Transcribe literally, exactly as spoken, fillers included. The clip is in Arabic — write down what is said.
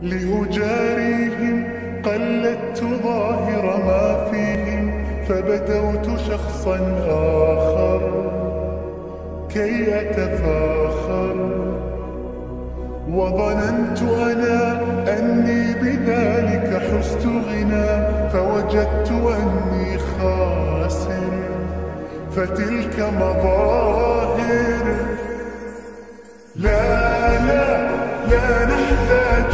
لأجاريهم قلدت ظاهر ما فيهم، فبدوت شخصا آخر كي أتفاخر، وظننت أنا أني بذلك حزت غنى، فوجدت أني خاسر، فتلك مظاهر. لا لا لا نحتاج